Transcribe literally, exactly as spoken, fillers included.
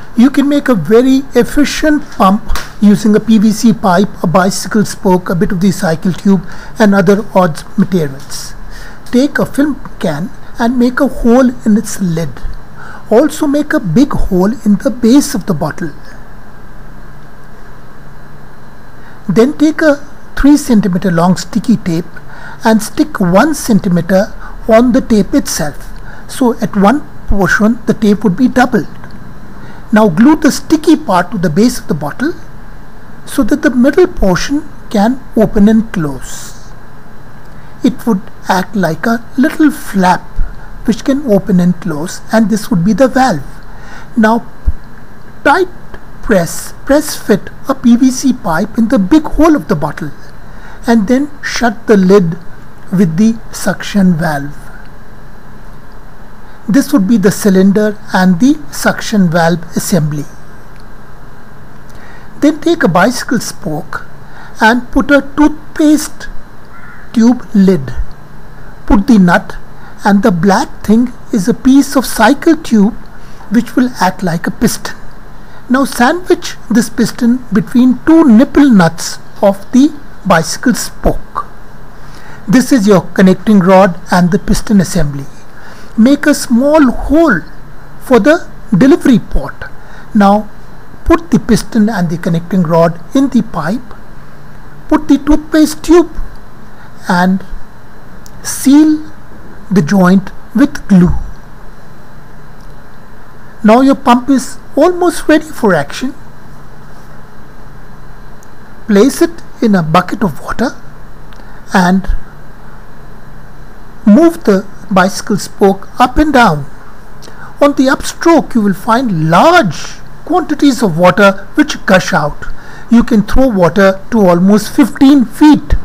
You can make a very efficient pump using a P V C pipe, a bicycle spoke, a bit of the cycle tube and other odds materials. Take a film can and make a hole in its lid. Also make a big hole in the base of the bottle. Then take a three centimeter long sticky tape and stick one centimeter on the tape itself. So at one portion the tape would be doubled. Now glue the sticky part to the base of the bottle so that the middle portion can open and close. It would act like a little flap which can open and close, and this would be the valve. Now tight press, press fit a P V C pipe in the big hole of the bottle and then shut the lid with the suction valve. This would be the cylinder and the suction valve assembly. Then take a bicycle spoke and put a toothpaste tube lid. Put the nut, and the black thing is a piece of cycle tube which will act like a piston. Now sandwich this piston between two nipple nuts of the bicycle spoke. This is your connecting rod and the piston assembly. Make a small hole for the delivery port. Now put the piston and the connecting rod in the pipe. Put the toothpaste tube and seal the joint with glue. Now your pump is almost ready for action. Place it in a bucket of water and move the bicycle spoke up and down. On the upstroke you will find large quantities of water which gush out. You can throw water to almost fifteen feet.